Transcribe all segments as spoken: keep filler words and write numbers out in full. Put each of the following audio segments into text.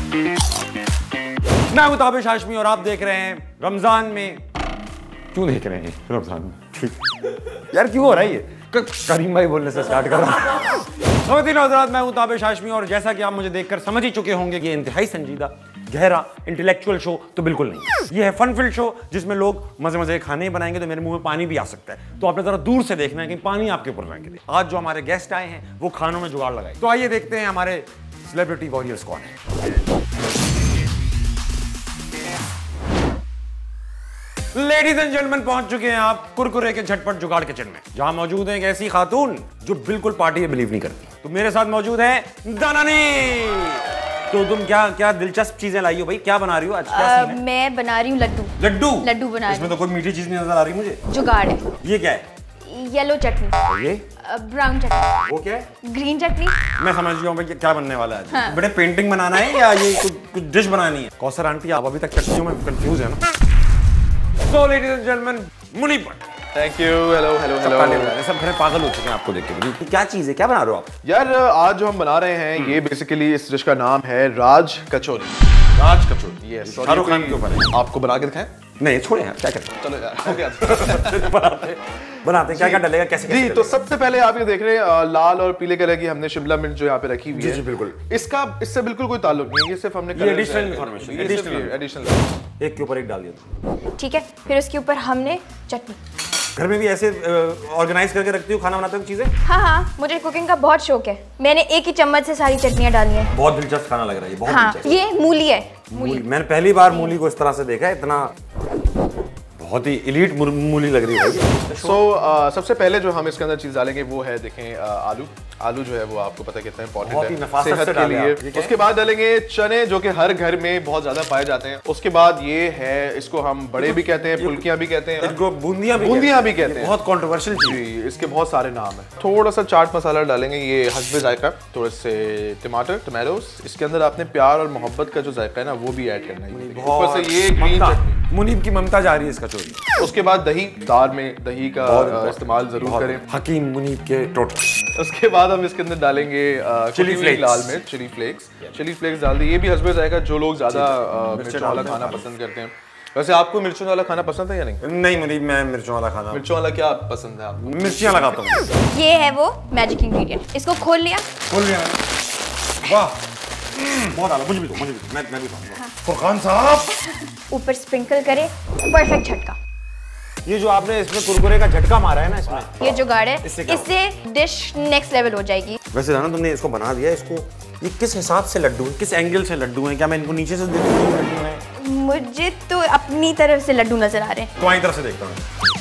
मैं मुताबिश हाशमी और आप देख रहे हैं रमजान में। क्यों देख रहे हैं रमजान में? ठीक यार, क्यों हो रहा है ये? करीम भाई बोलने से स्टार्ट कर रहा हूं। ख़वातीन हज़रात, मैं मुताबिश हाशमी और जैसा कि आप मुझे देखकर समझ ही चुके होंगे कि ये इंतहाई संजीदा, गहरा, इंटेलेक्चुअल शो तो बिल्कुल नहीं। ये है फन फिल्ड शो जिसमें लोग मजे मजे खाने बनाएंगे तो मेरे मुंह में पानी भी आ सकता है, तो आपने जरा दूर से देखना है कि पानी आपके ऊपर ना गिरे। आज जो हमारे गेस्ट आए हैं वो खानों में जुगाड़ लगाए, तो आइए देखते हैं हमारे सेलिब्रिटी वॉरियर्स कौन है। लेडीज एंड जेंटलमैन, पहुंच चुके हैं आप कुरकुरे के झटपट जुगाड़ किचन में, जहां मौजूद है एक ऐसी खातून जो बिल्कुल पार्टी में बिलीव नहीं करती। तो मेरे साथ मौजूद है दानानी। तो तुम क्या क्या दिलचस्प चीजें लाई हो भाई? क्या बना रही हो आज? क्या आ, सीन है? मैं बना रही हूँ लड्डू। लड्डू लड्डू बना रही इसमें तो कोई मीठी चीज नहीं नजर आ रही मुझे। जुगाड़ है। ये क्या है? येलो चटनी। ये ब्राउन चटनी। वो क्या है? ग्रीन चटनी। मैं समझ गया हूँ भाई क्या बनने वाला है। हाँ। बेटे पेंटिंग बनाना है या ये कुछ कुछ डिश बनानी है? कौसर आंटी, आप अभी तक चटनियों में कंफ्यूज है ना? So, ladies and gentlemen, Munib Bhatt. Thank you. Hello hello hello. सब घरे पागल हो चुके हैं आपको देख के। क्या चीज है, क्या बना रहे हो आप? यार आज जो हम बना रहे हैं ये बेसिकली इस डिश का नाम है राज कचौरी। राज कचौरी। यस, शाहरुख खान के ऊपर है। आपको बना के दिखाएं? नहीं छोड़े यार, क्या करते हैं? चलो यार, हो गया। बनाते बनाते क्या क्या डलेगा, कैसे जी, तो सबसे पहले आप ये देख रहे हैं लाल और पीले कलर की हमने शिमला मिर्च जो यहाँ पे रखी हुई है। जी बिल्कुल। इसका इससे बिल्कुल कोई ताल्लुक नहीं है, ये सिर्फ हमने एडिशनल इंफॉर्मेशन, एडिशनल एडिशनल एक के ऊपर एक डाल दिया। ठीक है, फिर उसके ऊपर हमने चटनी। घर में भी ऐसे ऑर्गेनाइज करके रखती हूँ खाना बनाते हो चीजें? हाँ हाँ, मुझे कुकिंग का बहुत शौक है। मैंने एक ही चम्मच से सारी चटनियाँ डाली हैं। बहुत दिलचस्प खाना लग रहा है ये, बहुत हाँ, दिलचस्प। ये मूली है। मूली, मैंने पहली बार मूली को इस तरह से देखा है, इतना बहुत ही इलीट मूली लग रही है। सो so, uh, सबसे पहले जो हम इसके अंदर चीज डालेंगे वो है देखें uh, आलू। आलू जो है वो आपको पता कितना इंपॉर्टेंट है सेहत के लिए। उसके बाद डालेंगे चने जो कि हर घर में बहुत ज्यादा पाए जाते हैं। उसके बाद ये है, इसको हम बड़े भी कहते हैं, फुल्कियां भी कहते हैं, इनको बूंदियां भी बूंदियां भी कहते हैं। बहुत कंट्रोवर्शियल चीज, इसके बहुत सारे नाम है। थोड़ा सा चाट मसाला डालेंगे, ये हस्बे जायका, थोड़े से टमाटर टमाटोस। इसके अंदर आपने प्यार और मोहब्बत का जो जायका है ना वो भी ऐड करना है। ऊपर से ये ग्रीन चटनी, मुनीब की ममता जा रही है इस कचौरी। उसके बाद दही, दाल में दही का इस्तेमाल जरूर करें। हकीम मुनीब के टोटल। उसके बाद हम इसके अंदर डालेंगे चिली फ्लेक्स, लाल मिर्च, चिली फ्लेक्स। चिली फ्लेक्स डाल दी। ये भी हस्बे जायका जो लोग ज्यादा मिर्चों वाला खाना पसंद करते हैं। वैसे आपको मिर्चों वाला खाना पसंद है या नहीं? नहीं मुनीब, मैं मिर्चों वाला खाना। मिर्चों वाला क्या पसंद है आपको? मिर्चियां लगाता हूँ। ये है वो मैजिक इंग्रेडिएंट। इसको खोल लिया। खोल लिया मैंने। वाह, बहुत आला। मुझे भी दो, मुझे भी दो, मैं मैं भी खाऊंगा। फुरकान साहब, ऊपर स्प्रिंकल करे, परफेक्ट झटका। ये जो आपने इसमें कुरकुरे का झटका मारा है ना, इसमें ये जुगाड़ है, इससे इससे डिश नेक्स्ट लेवल हो जाएगी। वैसे जाना तुमने इसको बना दिया, इसको ये किस हिसाब से लड्डू है, किस एंगल से लड्डू हैं? क्या मैं इनको नीचे से देखूं तो लड्डू हैं? मुझे तो अपनी तरफ से लड्डू नजर आ रहे हैं। तुम्हारी तरफ से देखता हूँ।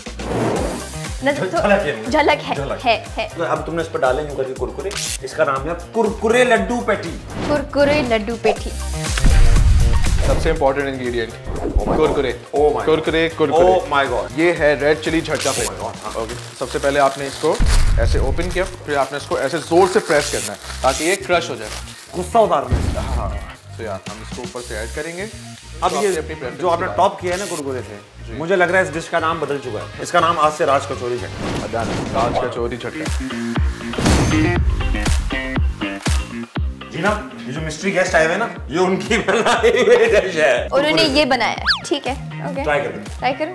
नजर तो झलक है, झलक है, झलक। है, है। तो अब तुमने इस पर डाले यूं करके कुरकुरे, इसका नाम है कुरकुरे लड्डू पेटी। कुरकुरे लड्डू पेठी। सबसे important ingredient Kurkure. Oh my Kurkure Kurkure oh my god. ये है रेड चिली झटका फ्लेवर। ओके, सबसे पहले आपने इसको ऐसे ओपन किया, फिर आपने इसको ऐसे जोर से प्रेस करना है ताकि ये क्रश हो जाए। गुस्सा उतारना है। हाँ, तो यार हम इसको ऊपर से ऐड करेंगे। अब ये जो आपने टॉप किया है ना कुरकुरे से, मुझे लग रहा है इस डिश का नाम बदल चुका है। इसका नाम आज से राज कचौरी झटका। राज कचौरी झटका। जी ना, ये जो मिस्ट्री गेस्ट आए हुए ना, ये उनकी बनाई हुई डिश है। उन्होंने ये बनाया, ठीक है। ओके, ट्राई करो, ट्राई करो।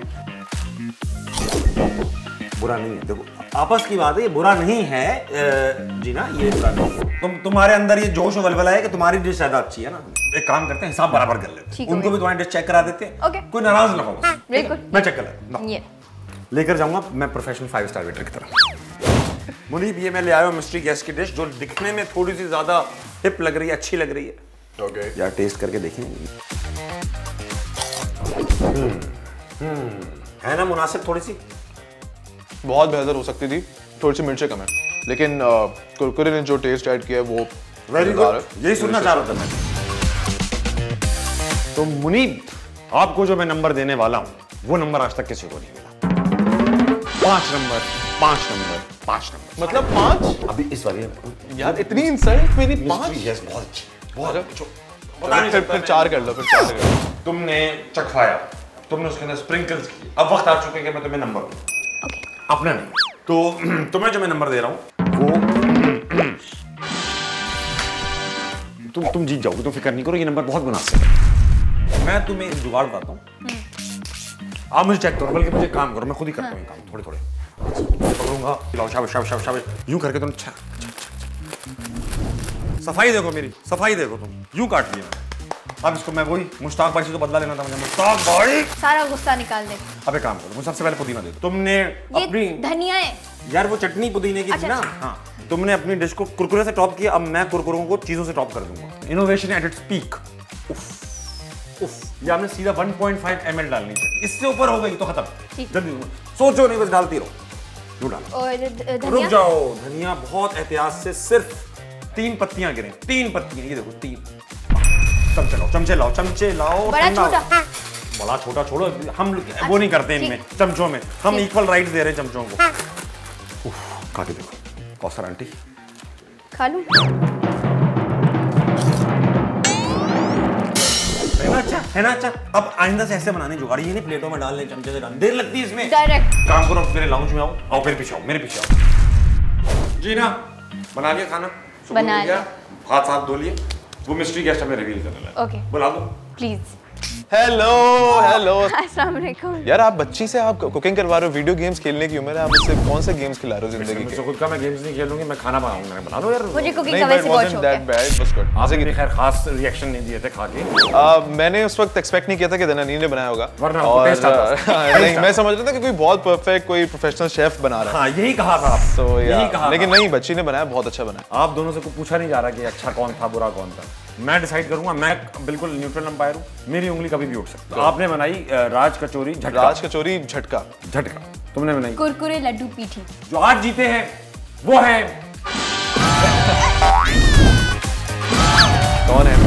बुरा नहीं है, देखो आपस की बात है, ये बुरा नहीं है जी ना, ये बुरा नहीं है। तुम तुम्हारे अंदर ये जोश और वलवला है कि तुम्हारी डिश ज्यादा अच्छी है ना। एक काम करते हैं, हिसाब बराबर कर लेते हैं, उनको भी तुम्हारी डिश चेक करा देते हैं। ओके, कोई नाराज ना हो। बिल्कुल, मैं चेक कर लेता ये लेकर जाऊंगा मैं प्रोफेशनल फाइव स्टार वेटर की तरह। मुनीब, ये मैं ले आया हूँ मिस्ट्री गेस्ट की डिश, जो दिखने में थोड़ी सी ज्यादा हिप लग रही है, अच्छी लग रही है। ओके यार टेस्ट करके देखें। हम्म हम्म है ना मुनासिब? थोड़ी सी बहुत बेहतर हो सकती थी, थोड़ी सी मिर्चें कम है, लेकिन कुरकुरे ने जो टेस्ट ऐड किया है वो वेरी गुड। यही सुनना चाह रहा था मैं। तो मुनीब, आपको जो मैं नंबर देने वाला हूं वो नंबर आज तक किसी को नहीं मिला। पांच नंबर, पांच नंबर, पांच नंबर। मतलब पांच? अभी इस बार यार इतनी इंसल्ट मेरी। पांच? यस, बहुत अच्छी, बहुत अच्छी। फिर फिर चार कर लो, फिर चार कर लो। तुमने चखवाया, तुमने उसके अंदर स्प्रिंकल्स किए, अब वक्त आ चुका है कि मैं तुम्हें नंबर दूं। ओके, अपना नहीं। तो तुम्हें जो मैं नंबर दे रहा हूं वो तुम तुम जीत जाओगे, तुम फिक्र नहीं करो, ये नंबर बहुत मुनासिब है। मैं तुम्हें एक जुगाड़ बताता हूँ, आप मुझे चेक करो, बल्कि मुझे काम करो, मैं खुद ही करता हूँ ये काम थोड़े थोड़े पकड़ूंगा, शाबाश शाबाश शाबाश शाबाश, यूं करके तुम सफाई देखो, मेरी सफाई देखो, तुम यूं काट लिया। अब इसको मैं वही मुश्ताक भाई से तो बदला लेना था मुझे, मुश्ताक भाई सारा गुस्सा निकाल दे। अब एक काम करो, मुझे सबसे पहले पुदीना दे दो। तुमने अपनी धनिया है यार, वो चटनी पुदीने की थी ना। हाँ, तुमने अपनी डिश को कुरकुरे से टॉप किया, अब मैं कुरकुरों को चीजों से टॉप कर दूंगा। Innovation at its peak. उफ उफ, ये आपने सीधा one point five M L डालनी चाहिए, इससे ऊपर हो गई तो खत्म। जल्दी सोचो नहीं, बस डालती रहो। डालो, रुक जाओ। धनिया बहुत एहतियात से, सिर्फ तीन पत्तियां गिरे, तीन पत्तियां, ये देखो तीन। चमचे लाओ, चमचे लाओ, चमचे लाओ। बड़ा छोटा, बड़ा छोटा छोड़ो, हम वो नहीं करते इनमें, चमचों में हम इक्वल राइट्स दे रहे हैं चमचों को। उफ, खा के देखो कौसर आंटी, खा लूं? है ना अच्छा, है ना अच्छा। अब आइंदा से ऐसे बनाने जुगाड़, ये नहीं प्लेटों में डालने, चमचे से डालने, देर लगती है इसमें। डायरेक्ट काम करो, मेरे लाउंज में आओ, आओ मेरे पीछे आओ, मेरे पीछे आओ। जी ना, बना लिया खाना? बना लिया। हाथ साथ धो लिए। वो मिस्ट्री गेस्ट हमें रिवील करने लगा। ओके, बुला दो प्लीज। Hello hello. अस्सलाम वालेकुम। यार आप बच्ची से आप कुकिंग करवा रहे हो, वीडियो गेम्स खेलने की उम्र है, आप उससे कौन से गेम्स खिला रहे हो जिंदगी के? खुद का मैं गेम्स नहीं खेलूंगी, मैं खाना बनाऊंगा। बना दो यार। मुझे कुकिंग का वैसे बहुत शौक है। आपने भी खैर खास रिएक्शन नहीं दिए थे खा के। मैंने उस वक्त एक्सपेक्ट नहीं किया था कि दनानी ने बनाया होगा, वरना और टेस्ट आता। नहीं, मैं समझ रहा था कि कोई बहुत परफेक्ट कोई प्रोफेशनल शेफ बना रहा है। हाँ, यही कहा था, तो यही कहा, लेकिन नहीं, बच्ची ने बनाया, बहुत अच्छा बनाया। आप दोनों से कुछ पूछा नहीं जा रहा कि अच्छा कौन था, बुरा कौन था। मैं डिसाइड करूंगा, मैं बिल्कुल न्यूट्रल अंपायर हूँ, मेरी उंगली कभी भी उठ सकती है। आपने बनाई राज कचौरी झटका। राज कचौरी झटका। झटका तुमने बनाई। कुरकुरे लड्डू पीठी। जो आज जीते हैं वो है कौन है?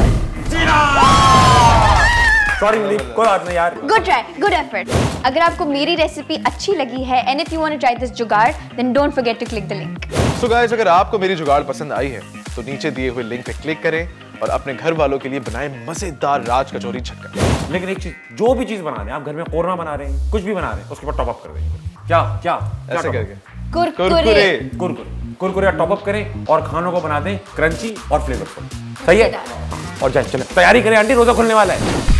सॉरी मुनीब, कोई बात नहीं यार। Good try, good effort. अगर आपको मेरी रेसिपी अच्छी लगी है and if you want to try this jugaad, then don't forget to click the link. So guys, अगर आपको मेरी जुगाड़ पसंद आई है तो नीचे दिए हुए लिंक पे क्लिक करें और अपने घर वालों के लिए बनाएं मजेदार राज कचौरी झटका। लेकिन एक चीज, जो भी चीज बना रहे हैं आप, घर में कौरमा बना रहे हैं, कुछ भी बना रहे हैं, उसके ऊपर टॉप अप कर देंगे। क्या क्या ऐसे करके कुरकुरे कुरकुरे कुरकुरे टॉप अप करें और खानों को बना दें क्रंची और फ्लेवरफुल। सही है? और जाए चले तैयारी करें आंटी, रोजा खुलने वाला है।